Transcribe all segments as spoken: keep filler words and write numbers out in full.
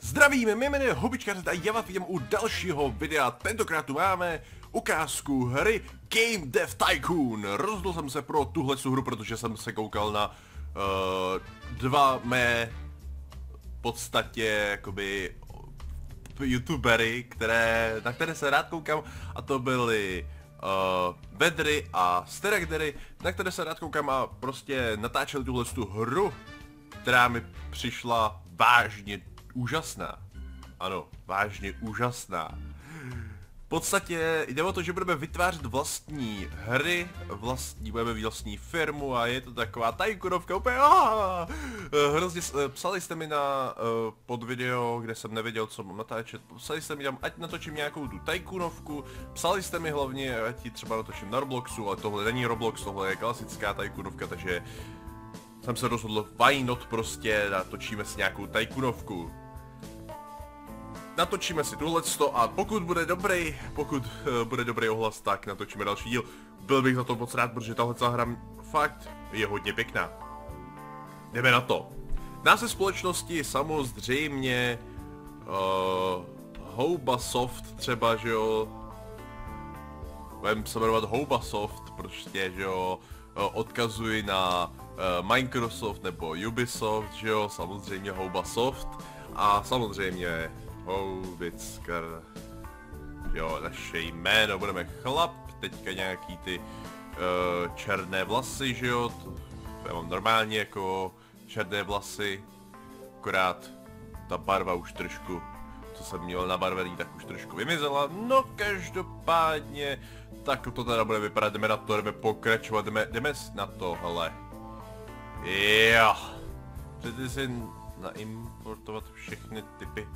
Zdravíme, mě jmenuje Hubička a já vás vidím u dalšího videa. Tentokrát tu máme ukázku hry Game Dev Tycoon. Rozhodl jsem se pro tuhle hru, protože jsem se koukal na uh, dva mé v podstatě jakoby youtubery, které, na které se rád koukám, a to byly uh, Vedry a Steragdery, na které se rád koukám a prostě natáčeli tuhle tu hru, která mi přišla vážně úžasná. Ano, vážně úžasná. V podstatě jde o to, že budeme vytvářet vlastní hry, vlastní, budeme mít vlastní firmu a je to taková tajkunovka úplně aaa. Hrozně psali jste mi na uh, pod video, kde jsem nevěděl, co mám natáčet, psali jste mi tam, ať natočím nějakou tu tajkunovku, psali jste mi hlavně, ať ji třeba natočím na Robloxu, ale tohle není Roblox, tohle je klasická tajkunovka, takže jsem se rozhodl, why not, prostě natočíme si nějakou tajkunovku. Natočíme si tohleto a pokud bude dobrý, pokud uh, bude dobrý ohlas, tak natočíme další díl. Byl bych za to moc rád, protože tahle hra fakt je hodně pěkná. Jdeme na to. Název společnosti samozřejmě uh, Houbasoft třeba, že jo. Budeme se jmenovat Houbasoft, prostě, že jo. Uh, odkazuji na uh, Microsoft nebo Ubisoft, že jo, samozřejmě Houbasoft. A samozřejmě Houbička, jo, naše jméno, budeme chlap, teďka nějaký ty uh, černé vlasy, že jo, to, to já mám normálně jako černé vlasy, akorát ta barva už trošku, co jsem měl nabarvený, tak už trošku vymizela, no každopádně, tak to teda bude vypadat, jdeme na to, jdeme pokračovat, jdeme, jdeme na to, hele, jo, chcete si naimportovat všechny typy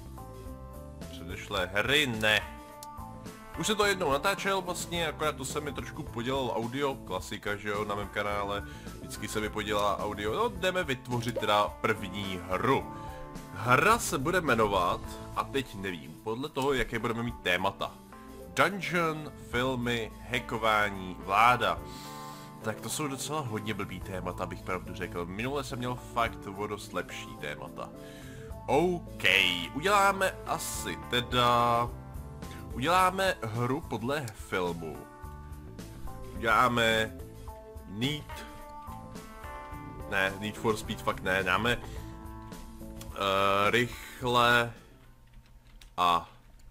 předešlé hry? Ne. Už jsem to jednou natáčel vlastně, akorát to se mi trošku podělal audio, klasika, že jo, na mém kanále, vždycky se mi podělá audio, no jdeme vytvořit teda první hru. Hra se bude jmenovat, a teď nevím, podle toho, jaké budeme mít témata. Dungeon, filmy, hackování, vláda. Tak to jsou docela hodně blbý témata, abych pravdu řekl. Minule jsem měl fakt o dost lepší témata. OK, uděláme asi teda... Uděláme hru podle filmu. Uděláme... Need... Ne, Need for Speed fakt ne, dáme... Uh, rychle... A...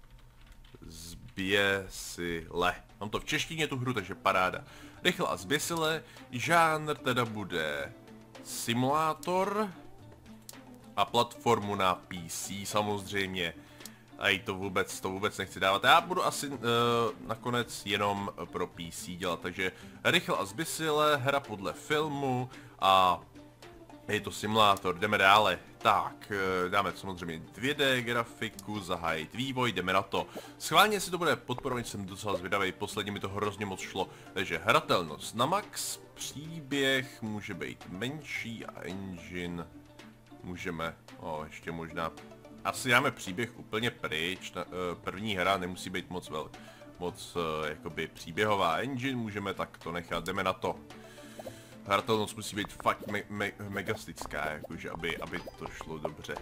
Zběsile. Mám to v češtině tu hru, takže paráda. Rychle a zběsile, žánr teda bude simulátor a platformu na P C samozřejmě. A i to vůbec, to vůbec nechci dávat. Já budu asi uh, nakonec jenom pro P C dělat, takže rychle a zběsile, hra podle filmu a je to simulátor, jdeme dále. Tak, dáme samozřejmě dvě dé grafiku, zahájit vývoj, jdeme na to. Schválně si to bude podporovat, jsem docela zvědavý, posledně mi to hrozně moc šlo. Takže hratelnost na max, příběh může být menší a engine můžeme, o, ještě možná, asi dáme příběh úplně pryč, první hra nemusí být moc vel, moc jakoby příběhová, engine můžeme tak to nechat, jdeme na to. Hratelnost musí být fakt me me megastická, jakože aby, aby to šlo dobře.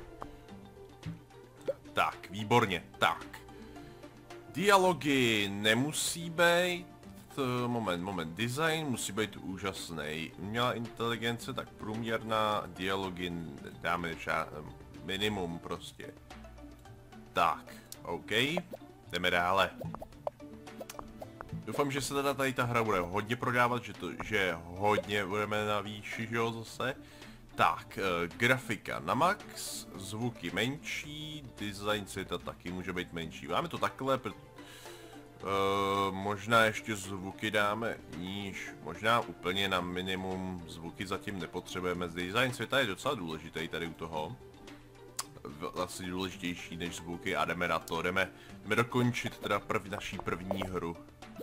Tak, výborně, tak. Dialogy nemusí být, moment, moment, design musí být úžasný. Umělá inteligence, tak průměrná, dialogy dáme minimum prostě. Tak, OK, jdeme dále. Doufám, že se teda tady ta hra bude hodně prodávat, že to, že hodně budeme na výši, že jo, zase. Tak, e, grafika na max, zvuky menší, design světa taky může být menší. Máme to takhle, e, možná ještě zvuky dáme níž, možná úplně na minimum, zvuky zatím nepotřebujeme. Design světa je docela důležitý tady u toho. Asi důležitější než zvuky a jdeme na to, jdeme, jdeme dokončit teda prv, naší první hru.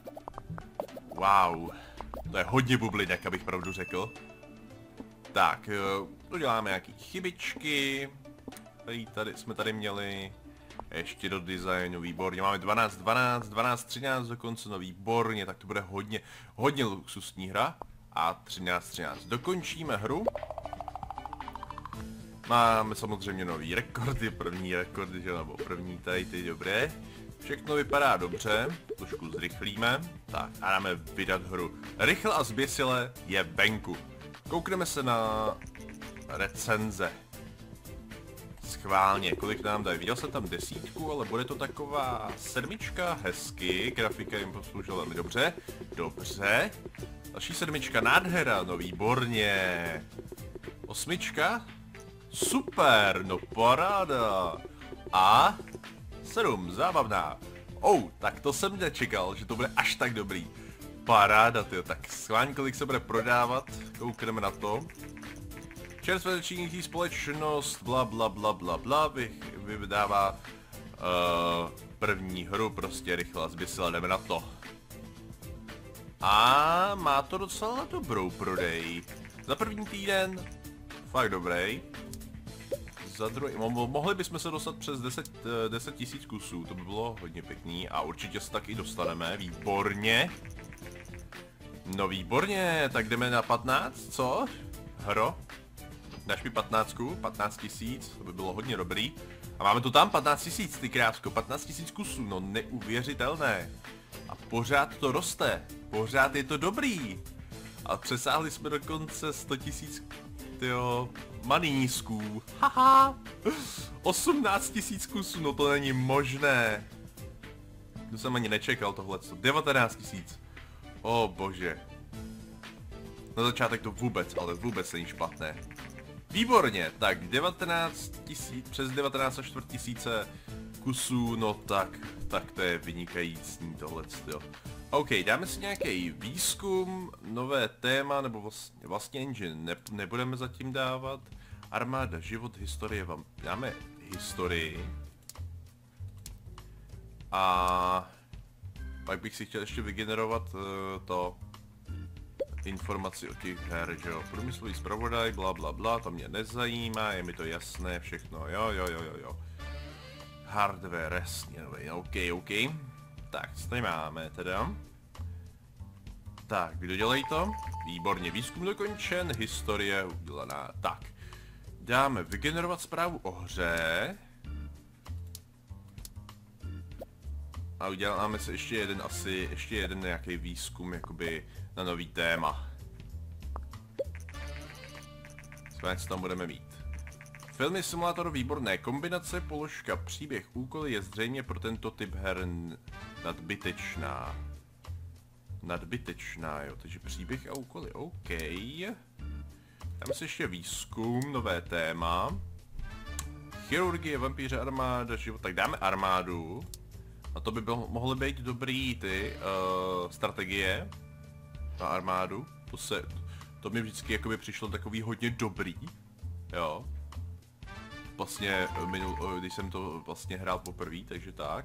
Wow, to je hodně bublinek, abych pravdu řekl. Tak, uděláme nějaký chybičky. Tady, tady jsme tady měli ještě do designu, výborně. Máme dvanáct, dvanáct, dvanáct, třináct dokonce, no výborně, tak to bude hodně, hodně luxusní hra. A třináct, třináct. Dokončíme hru. Máme samozřejmě nový rekordy, první rekordy, že nebo první tady ty dobré. Všechno vypadá dobře, trošku zrychlíme. Tak a dáme vydat hru. Rychle a zběsile je venku. Koukneme se na recenze. Schválně, kolik nám dají? Viděl jsem tam desítku, ale bude to taková sedmička, hezky, grafika jim posloužila velmi dobře. Dobře. Další sedmička, nádhera, no výborně. Osmička? Super, no paráda. A sedm, zábavná. Oh, tak to jsem nečekal, že to bude až tak dobrý. Paráda, tyjo, tak schválně, kolik se bude prodávat, koukneme na to. Čerstvě začínající společnost, bla bla bla bla bla, vy, vydává uh, první hru, prostě rychle zbysila, jdeme na to. A má to docela dobrou prodej. Za první týden, fakt dobrý. Za druhý, mo mohli bychom se dostat přes deset tisíc kusů, to by bylo hodně pěkný a určitě se tak i dostaneme, výborně. No výborně, tak jdeme na patnáct, co? Hro? Dáš mi patnáctku, patnáct tisíc, to by bylo hodně dobrý. A máme to tam patnáct tisíc, ty krásko, patnáct tisíc kusů, no neuvěřitelné. A pořád to roste, pořád je to dobrý. A přesáhli jsme dokonce sto tisíc, tyjo, manísků. Haha, osmnáct tisíc kusů, no to není možné. To jsem ani nečekal tohleto, devatenáct tisíc. O bože. Na začátek to vůbec, ale vůbec není špatné. Výborně, tak devatenáct tisíc, přes devatenáct a čtvrt tisíce kusů, no tak, tak to je vynikající tohleto. OK, dáme si nějaký výzkum, nové téma, nebo vlastně, vlastně engine ne, nebudeme zatím dávat. Armáda, život, historie, vám dáme historii. A pak bych si chtěl ještě vygenerovat uh, to informaci o těch her, že jo. Průmyslový zpravodaj, bla bla bla, to mě nezajímá, je mi to jasné, všechno, jo jo jo jo jo. Hardware, jasně, no, OK, OK. Tak, co tady máme teda? Tak, kdo dělají to? Výborně, výzkum dokončen, historie udělaná. Tak, dáme vygenerovat zprávu o hře. A uděláme se ještě jeden asi, ještě jeden nějaký výzkum, jakoby na nový téma. Co tam budeme mít? Filmy simulátor výborné kombinace, položka, příběh, úkoly je zřejmě pro tento typ her nadbytečná. Nadbytečná, jo, takže příběh a úkoly, OK. Tam se ještě výzkum, nové téma. Chirurgie, vampíře, armáda, život, tak dáme armádu. A to by bylo, mohly být dobrý ty uh, strategie na armádu. To se, to mi vždycky jakoby přišlo takový hodně dobrý, jo. Vlastně, minul, když jsem to vlastně hrál poprvé, takže tak.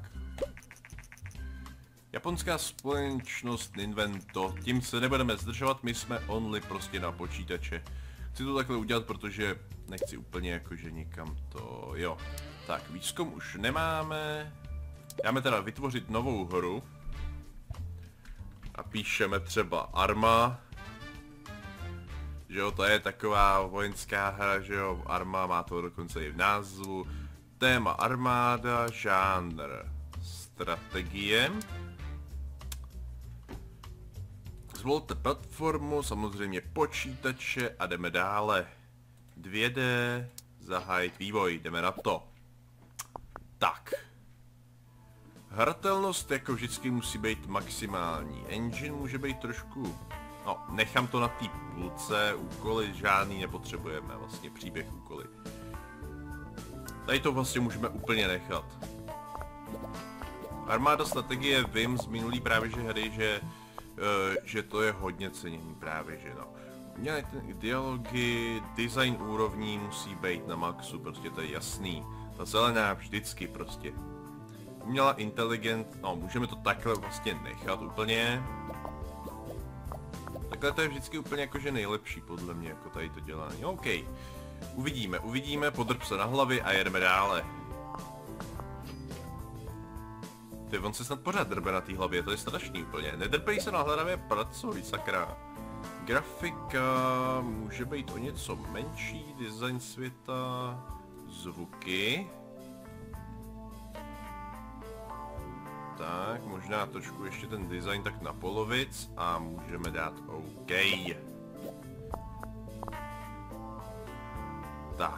Japonská společnost Invento, tím se nebudeme zdržovat, my jsme only prostě na počítače. Chci to takhle udělat, protože nechci úplně jakože někam to, jo. Tak, výzkum už nemáme. Dáme teda vytvořit novou hru. A píšeme třeba Arma. Že jo, to je taková vojenská hra, že jo, Arma, má to dokonce i v názvu. Téma armáda, žánr strategie. Zvolte platformu, samozřejmě počítače a jdeme dále. dvě dé, zahájit vývoj, jdeme na to. Tak. Hratelnost jako vždycky musí být maximální. Engine může být trošku... No, nechám to na té půlce, úkoly žádný nepotřebujeme, vlastně příběh úkoly. Tady to vlastně můžeme úplně nechat. Armáda strategie vím z minulý právě že hry, že, uh, že to je hodně ceněný právě, že no. Měli ty dialogy, design úrovní musí být na maxu, prostě to je jasný. Ta zelená vždycky prostě. Umělá inteligent, no můžeme to takhle vlastně nechat úplně. Takhle to je vždycky úplně jakože nejlepší podle mě, jako tady to dělání. OK. Uvidíme, uvidíme, podrb se na hlavě a jedeme dále. Ty, on se snad pořád drbe na té hlavě, to je strašný úplně. Nedrbej se na hlavě, pracuj, sakra. Grafika může být o něco menší, design světa, zvuky. Tak, možná trošku ještě ten design tak na polovic a můžeme dát OK. Tak.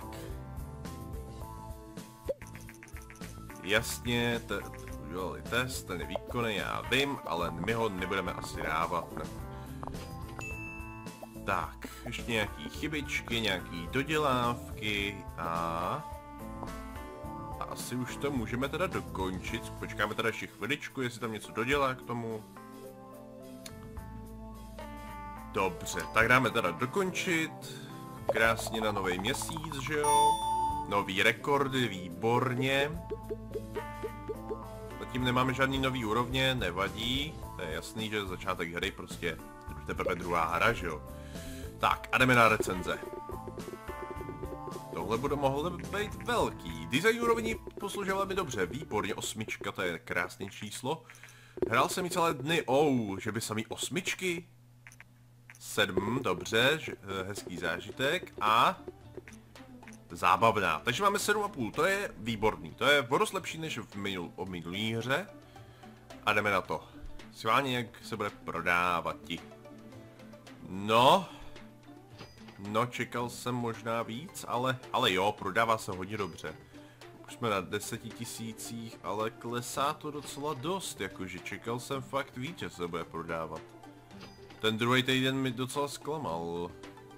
Jasně, udělali test, ten je výkonný, já vím, ale my ho nebudeme asi dávat. Ne. Tak, ještě nějaký chybičky, nějaký dodělávky a... a asi už to můžeme teda dokončit. Počkáme teda ještě chviličku, jestli tam něco dodělá k tomu. Dobře, tak dáme teda dokončit. Krásně na nový měsíc, že jo? Nový rekordy, výborně. Zatím nemáme žádný nový úrovně, nevadí. To je jasný, že začátek hry prostě teprve druhá hra, že jo? Tak, a jdeme na recenze. Tohle bude mohlo být velký. Design úrovní posloužil velmi dobře, výborně, osmička, to je krásné číslo. Hrál jsem ji celé dny, oh, že by samý osmičky? Sedm, dobře, hezký zážitek a... zábavná, takže máme sedm a půl, to je výborný, to je vodost lepší než v minul, o minulý hře. A jdeme na to. Schválně, jak se bude prodávat ti. No... No, čekal jsem možná víc, ale, ale jo, prodává se hodně dobře. Už jsme na deseti tisících, ale klesá to docela dost, jakože čekal jsem fakt víc, že se bude prodávat. Ten druhý týden mi docela zklamal.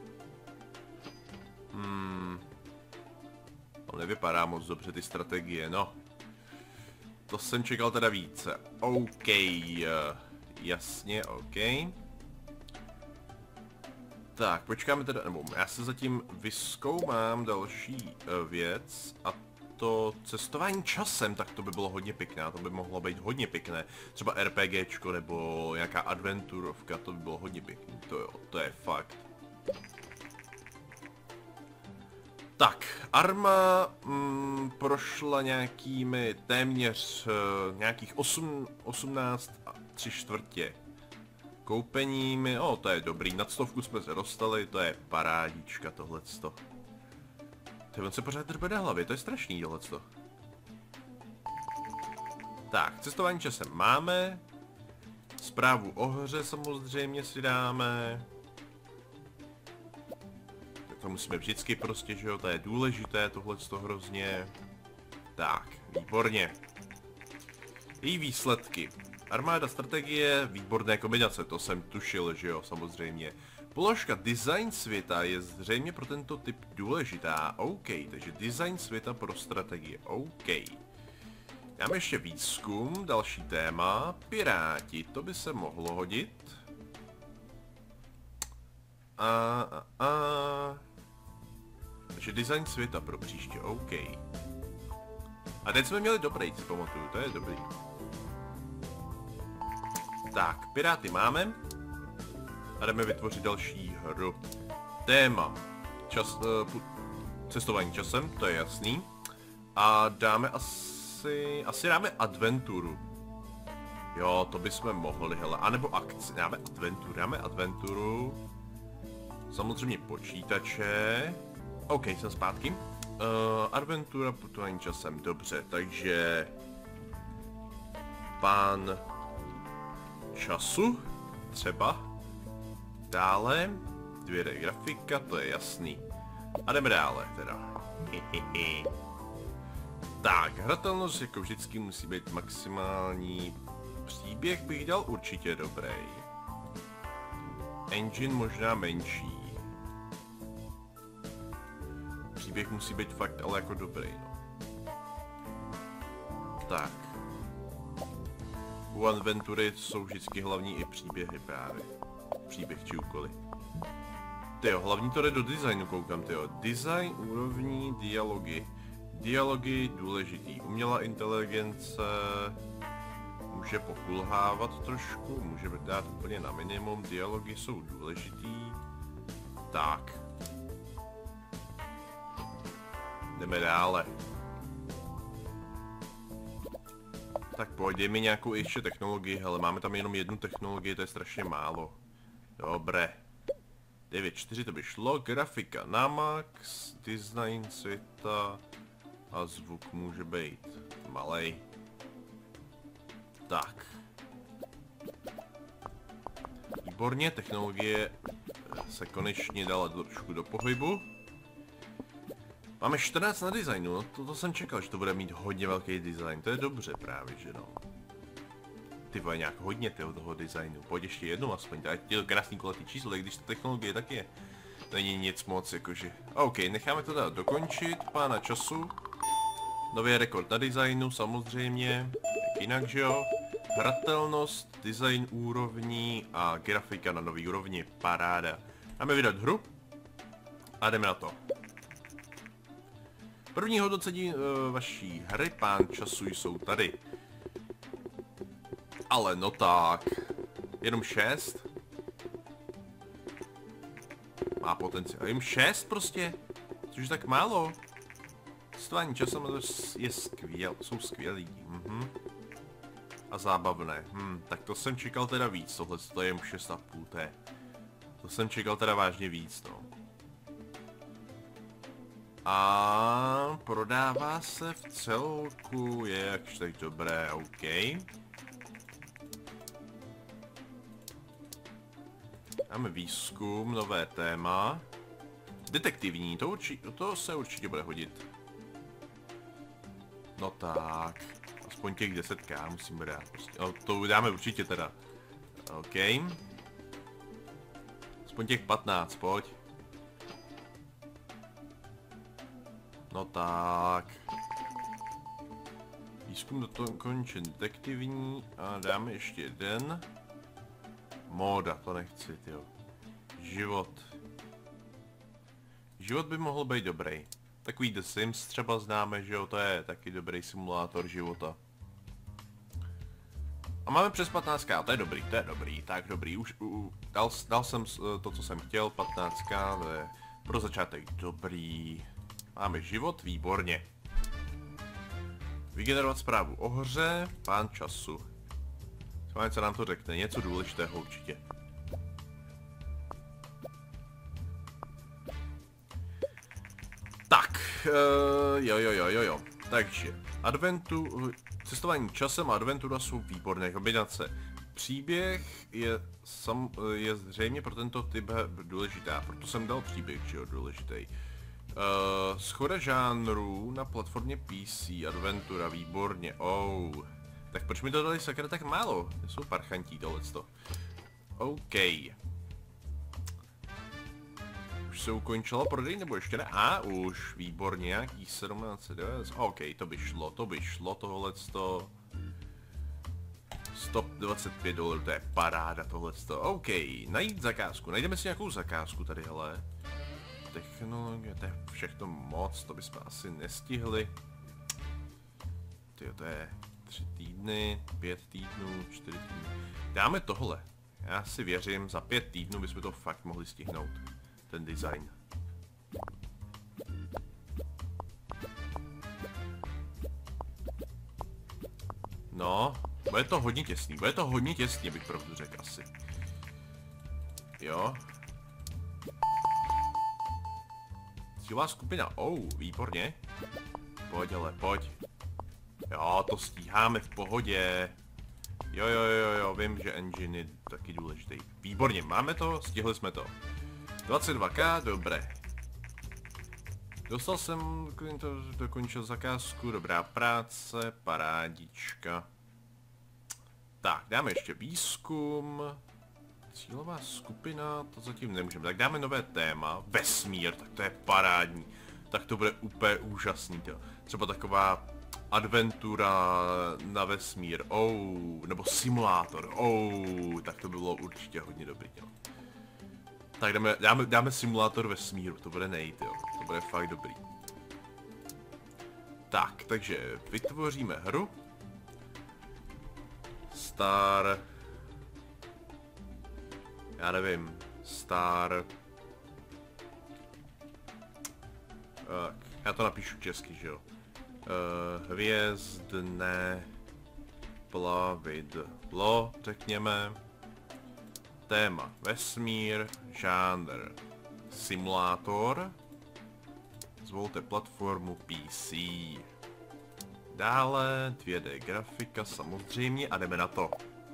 Hmm. No, nevypadá moc dobře ty strategie, no. To jsem čekal teda více. OK, jasně, OK. Tak, počkáme teda, nebo já se zatím vyzkoumám další uh, věc a to cestování časem, tak to by bylo hodně pěkné, to by mohlo být hodně pěkné. Třeba RPGčko nebo nějaká adventurovka, to by bylo hodně pěkné, to jo, to je fakt. Tak, Arma mm, prošla nějakými téměř uh, nějakých osm, osmnáct a tři čtvrtě. Koupeními, o, to je dobrý, nad stovku jsme se dostali, to je parádička tohleto. Ty on se pořád drbe na hlavě, to je strašný tohleto. Tak, cestování časem máme. Zprávu o hře samozřejmě si dáme. To musíme vždycky prostě, že jo, to je důležité, tohleto hrozně. Tak, výborně. Její výsledky. Armáda strategie, výborné kombinace, to jsem tušil, že jo, samozřejmě. Položka design světa je zřejmě pro tento typ důležitá, OK, takže design světa pro strategie, OK. Dáme ještě výzkum, další téma, piráti, to by se mohlo hodit. A, a, a. Takže design světa pro příště, OK. A teď jsme měli dobrý, si pamatuju, to je dobrý. Tak, piráty máme. A jdeme vytvořit další hru. Téma. Čas, uh, cestování časem, to je jasný. A dáme asi... Asi dáme adventuru. Jo, to bychom mohli, hele. A nebo akci. Dáme adventuru, dáme adventuru. Samozřejmě počítače. OK, jsem zpátky. Uh, adventura, putování časem, dobře, takže... Pán... času, třeba. Dále, dvě D grafika, to je jasný. A jdeme dále, teda. Tak, hratelnost jako vždycky musí být maximální. Příběh bych dal určitě dobrý. Engine možná menší. Příběh musí být fakt ale jako dobrý, no. Tak. U adventury jsou vždycky hlavní i příběhy právě. Příběh či úkoly. Tyjo, hlavní to jde do designu, koukám, tyjo. Design, úrovní, dialogy. Dialogy důležitý. Umělá inteligence může pokulhávat trošku, může dát úplně na minimum. Dialogy jsou důležitý. Tak. Jdeme dále. Tak pojď, dej mi nějakou ještě technologii, hele, máme tam jenom jednu technologii, to je strašně málo. Dobré. devět čtyři to by šlo, grafika na max, design světa a zvuk může být malej. Tak. Výborně, technologie se konečně dala trošku do pohybu. Máme čtrnáct na designu, no to, to jsem čekal, že to bude mít hodně velký design, to je dobře právě, že no. Ty vole, nějak hodně toho, toho designu, pojď ještě jednou aspoň, to je krásný kulatý číslo, tak když ta technologie tak je, není nic moc, jakože. OK, necháme to dát dokončit, pána času. Nový rekord na designu, samozřejmě, jak jinak, že jo. Hratelnost, design úrovní a grafika na nový úrovni, paráda. Máme vydat hru a jdeme na to. První hodnocení uh, vaší hry, pán času, jsou tady. Ale no tak, jenom šest? Má potenciál, jenom šest prostě? Což je tak málo. Cestování časem je skvěl, jsou skvělý. Mhm. A zábavné. Hm, tak to jsem čekal teda víc, tohle to je šest a půl, to je. To jsem čekal teda vážně víc, no. A prodává se v celku, je jakž tak dobré, OK. Máme výzkum, nové téma. Detektivní, to, urči, to se určitě bude hodit. No tak, aspoň těch deset ká musíme dát prostě. No, to dáme určitě teda. OK. Aspoň těch patnáct, pojď. No tak. Výzkum do toho končen, detektivní a dáme ještě jeden. Móda, to nechci, tyjo. Život. Život by mohl být dobrý. Takový The Sims třeba známe, že jo, to je taky dobrý simulátor života. A máme přes patnáct ká, to je dobrý, to je dobrý, tak dobrý, už uh, dal, dal jsem to, co jsem chtěl, patnáct ká, to je pro začátek dobrý. Máme život, výborně. Vygenerovat zprávu o hře, pán času. Schválně, co nám to řekne, něco důležitého určitě. Tak, uh, jo jo jo jo jo, takže adventu, cestování časem a adventura jsou výborné kombinace. Příběh je, sam, je zřejmě pro tento typ důležitá, proto jsem dal příběh, že jo, důležitý. Uh, schoda žánrů na platformě P C, adventura, výborně, oh. Tak proč mi to dali sakra tak málo? Jsou parchantí tohleto. OK. Už se ukončilo prodej, nebo ještě ne? A už, výborně, nějaký sedmnáct devět. OK, to by šlo, to by šlo tohleto. sto dvacet pět dolarů, to je paráda tohleto. OK, najít zakázku, najdeme si nějakou zakázku tady, hele. Technologie, to je všechno moc, to bychom asi nestihli. Tyjo, to je tři týdny, pět týdnů, čtyři týdny. Dáme tohle. Já si věřím, za pět týdnů bychom to fakt mohli stihnout. Ten design. No, bude to hodně těsný, bude to hodně těsný, bych pravdu řekl asi. Jo. Cílová skupina, oh, výborně. Pojď, ale pojď. Jo, to stíháme v pohodě. Jo, jo, jo, jo, vím, že engine je taky důležitý. Výborně, máme to, stihli jsme to. dvacet dva ká, dobré. Dostal jsem, to dokončil zakázku, dobrá práce, parádička. Tak, dáme ještě výzkum. Cílová skupina, to zatím nemůžeme. Tak dáme nové téma, vesmír, tak to je parádní. Tak to bude úplně úžasný, to. Třeba taková adventura na vesmír, oh, nebo simulátor, oh, tak to by bylo určitě hodně dobrý, jo. Tak dáme, dáme, dáme simulátor vesmíru, to bude nejít, jo, to bude fakt dobrý. Tak, takže vytvoříme hru. Star... Já nevím, Star... Tak, já to napíšu česky, že jo. Uh, hvězdné plavidlo, řekněme. Téma vesmír, žánr Simulátor. Zvolte platformu P C. Dále dvě dé grafika samozřejmě a jdeme na to.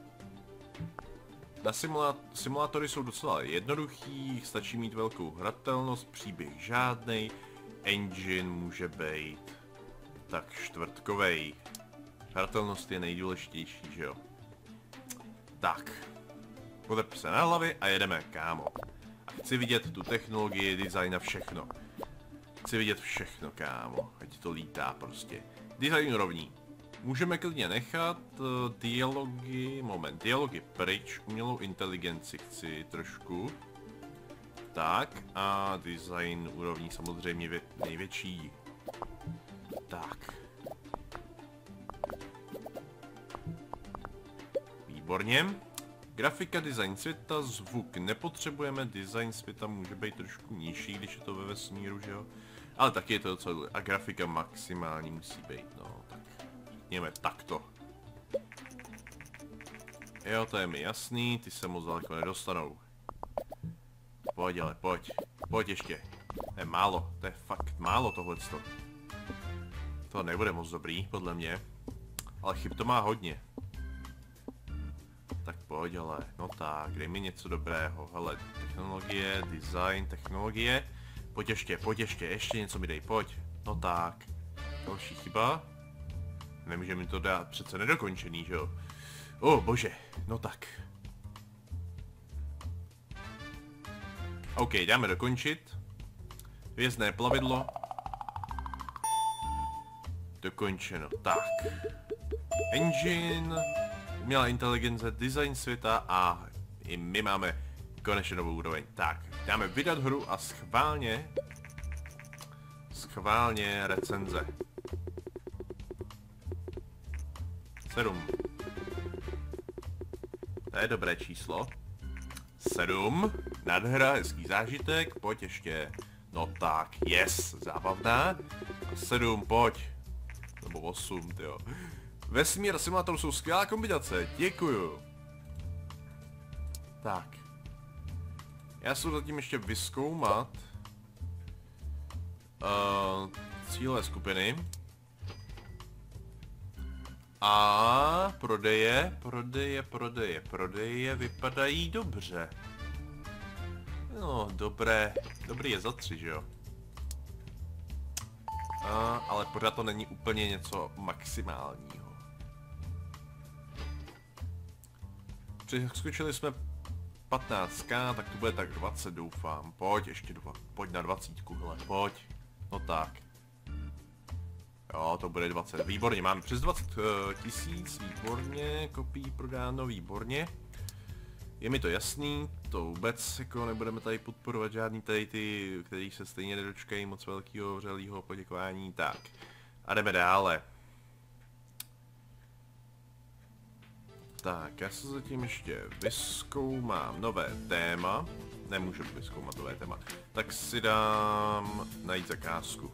Na simulá simulátory jsou docela jednoduchý, stačí mít velkou hratelnost, příběh žádnej, engine může být tak čtvrtkovej. Hratelnost je nejdůležitější, že jo? Tak. Podrp se na hlavě a jedeme, kámo. A chci vidět tu technologii, design a všechno. Chci vidět všechno, kámo. Ať to lítá prostě. Design rovní. Můžeme klidně nechat uh, dialogy, moment, dialogy pryč, umělou inteligenci chci trošku. Tak a design úrovní samozřejmě vě největší. Tak. Výborně. Grafika, design světa, zvuk nepotřebujeme, design světa může být trošku nižší, když je to ve vesmíru, že jo? Ale taky je to docela důležité. A grafika maximální musí být, no tak řekněme takto. Jo, to je mi jasný, ty se moc daleko nedostanou. Pojď ale, pojď, pojď ještě. To je málo, to je fakt málo tohleto. To nebude moc dobrý, podle mě. Ale chyb to má hodně. Tak pojď ale, no tak, dej mi něco dobrého, hele, technologie, design, technologie. Pojď ještě, pojď ještě, ještě něco mi dej, pojď. No tak, další chyba. Nemůže mi to dát přece nedokončený, že jo? O bože, no tak. OK, dáme dokončit. Hvězdné plavidlo. Dokončeno, tak. Engine. Umělá inteligence, design světa a i my máme konečně novou úroveň. Tak, dáme vydat hru a schválně, schválně recenze. sedm. To je dobré číslo. sedm. Nadhra, hezký zážitek, pojď ještě. No tak, yes, zábavná. A sedm, pojď. Nebo osm, tyjo. Vesmír a simulátor jsou skvělá kombinace, děkuju. Tak. Já se zatím ještě vyzkoumat uh, cíle skupiny. A prodeje, prodeje, prodeje, prodeje vypadají dobře. No, dobré, dobrý je za tři, že jo? A, ale pořád to není úplně něco maximálního. Přeskočili jsme patnáct k, tak to bude tak dvacet, doufám. Pojď, ještě dva, pojď na dvacet, hele, pojď. No tak. Jo, to bude dvacet, výborně, máme přes dvacet tisíc, výborně, kopií prodáno, výborně. Je mi to jasný, to vůbec jako nebudeme tady podporovat žádný tady ty, který se stejně nedočkají moc velkého vřelého poděkování, tak. A jdeme dále. Tak, já se zatím ještě vyzkoumám nové téma. Nemůžu vyzkoumat nové téma. Tak si dám najít zakázku.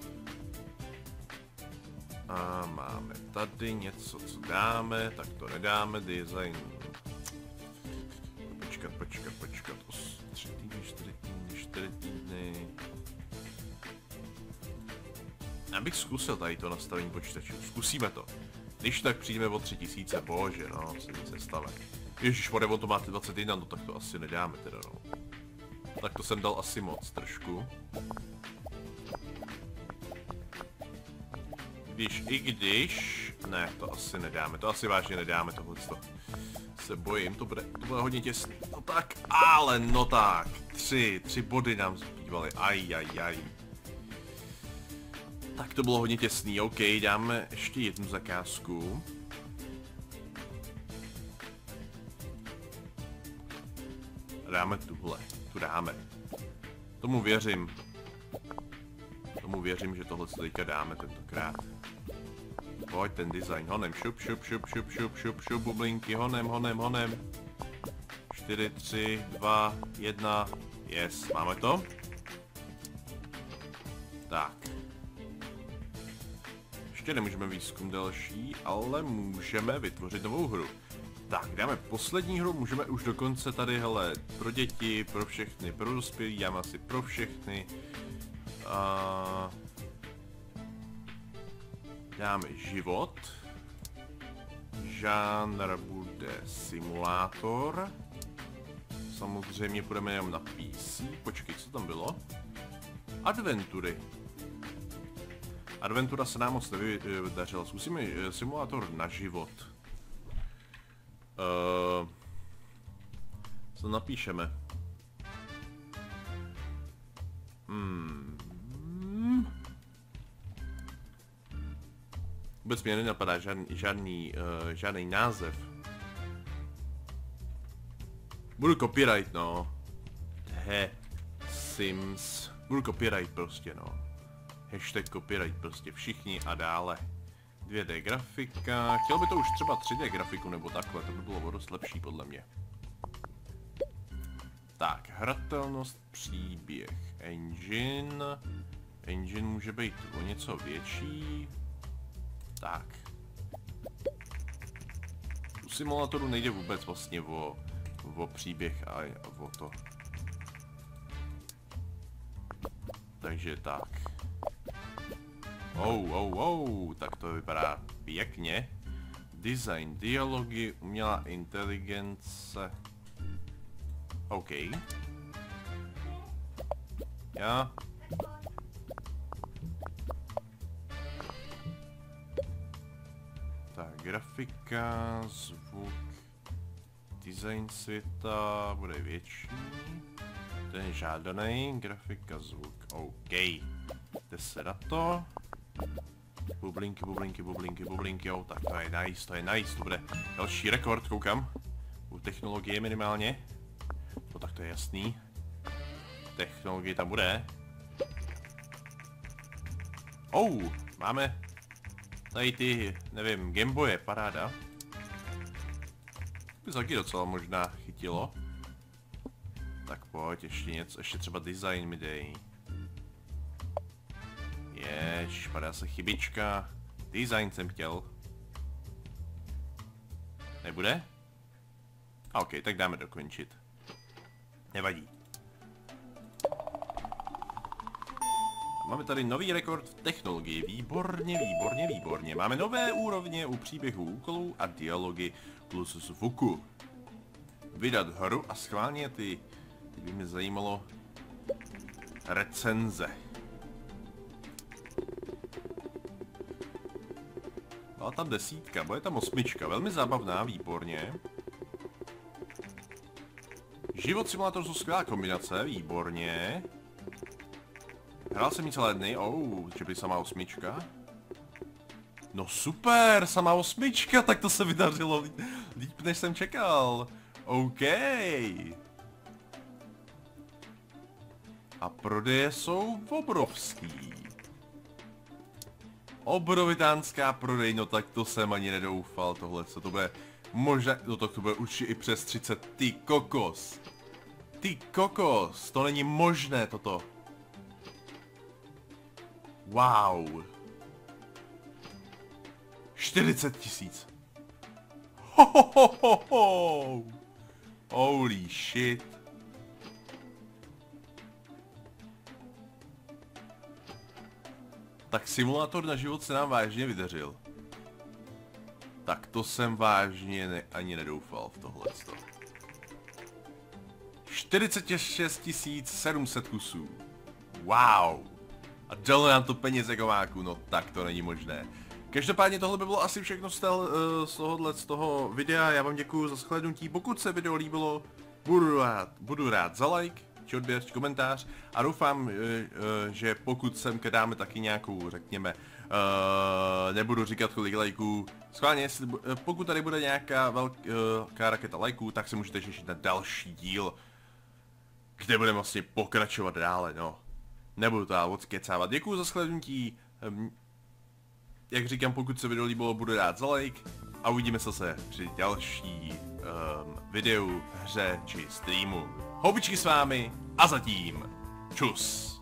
A máme tady něco, co dáme, tak to nedáme, design. Počkat, počkat, počkat, os, tři týdny, čtyři týdny, čtyři týdny. Já bych zkusil tady to nastavení počítačů, zkusíme to. Když tak přijdeme o tři tisíce, bože, no, se nic nestane. Ježíš, podebo to máte dvacet jedna, no tak to asi nedáme teda, no. Tak to jsem dal asi moc trošku. Když, i když... Ne, to asi nedáme, to asi vážně nedáme tohleto. Se bojím, to bude, to bude hodně těsný. No tak, ale no tak, tři, tři body nám zbývaly, aj, aj, aj. Tak to bylo hodně těsný, OK, dáme ještě jednu zakázku. Dáme tuhle, tu dáme. Tomu věřím. Tomu věřím, že tohle teďka dáme tentokrát. Pojď ten design, honem, šup, šup, šup, šup, šup, šup, šup, bublinky, honem, honem, honem. čtyři, tři, dva, jedna, yes, máme to? Tak. Ještě nemůžeme výzkum další, ale můžeme vytvořit novou hru. Tak, dáme poslední hru, můžeme už dokonce tady, hele, pro děti, pro všechny, pro dospělí, dáme asi pro všechny. A... dáme život. Žánr bude simulátor. Samozřejmě půjdeme jenom na P C. Počkej, co tam bylo? Adventury. Adventura se nám moc nevydařila. Zkusíme simulátor na život. Uh, co napíšeme? Hmm. Vůbec mě nenapadá žádný, žádný, uh, žádný název. Budu copyright, no. He. Sims. Budu copyright prostě, no. Hashtag copyright prostě všichni a dále. dvě dé grafika. Chtěl by to už třeba tři dé grafiku nebo takhle, to by bylo dost lepší podle mě. Tak, hratelnost, příběh, engine. Engine může být o něco větší. Tak. U simulátoru nejde vůbec vlastně o, o příběh a o to. Takže tak. Oh, oh, oh, tak to vypadá pěkně. Design, dialogy, umělá inteligence. OK. Já. Tak, grafika, zvuk, design světa bude větší. Ten je žádný, grafika, zvuk, OK. Jde se na to. Bublinky, bublinky, bublinky, bublinky, jo, tak to je nice, to je nice, to bude další rekord, koukám. U technologie minimálně. No tak to je jasný. Technologie tam bude. Oh, máme tady ty, nevím, Gameboye, paráda. By se taky docela možná chytilo. Tak pojď, ještě něco, ještě třeba design mi dej. Jež, padá se chybička. Design jsem chtěl. Nebude? A ok, tak dáme dokončit. Nevadí. A máme tady nový rekord v technologii. Výborně, výborně, výborně. Máme nové úrovně u příběhů úkolů a dialogy plus zvuku. Vydat hru a schválně ty, ty by mě zajímalo recenze. Byla tam desítka, bude tam osmička, velmi zábavná, výborně. Život simulátor jsou skvělá kombinace, výborně. Hrál jsem jí celé dny, oh, že by samá osmička. No super, samá osmička, tak to se vydařilo líp, než jsem čekal. OK. A prodeje jsou obrovský. Obrovitánská prodej, no tak to jsem ani nedoufal, tohle, co to bude, možná, no tak to bude určitě i přes třicet, ty kokos. Ty kokos, to není možné toto. Wow. čtyřicet tisíc. Ho, ho, ho, ho, ho. Holy shit. Tak simulátor na život se nám vážně vydařil. Tak to jsem vážně ne, ani nedoufal v tohleto. čtyřicet šest tisíc sedm set kusů. Wow. A dalo nám to peněze komáku, no tak to není možné. Každopádně tohle by bylo asi všechno z, tel, z tohohle z toho videa. Já vám děkuji za shlédnutí. Pokud se video líbilo, budu rád, budu rád za like, či odběr, či komentář. A doufám, že pokud sem dáme taky nějakou, řekněme, nebudu říkat kolik lajků. Schválně, jestli, pokud tady bude nějaká velká raketa lajků, tak se můžete těšit na další díl, kde budeme vlastně pokračovat dále, no. Nebudu to ale odkecávat. Děkuji za shlédnutí. Jak říkám, pokud se video líbilo, budu rád za like. A uvidíme se zase při další um, videu, hře či streamu. Houbičky s vámi a zatím čus.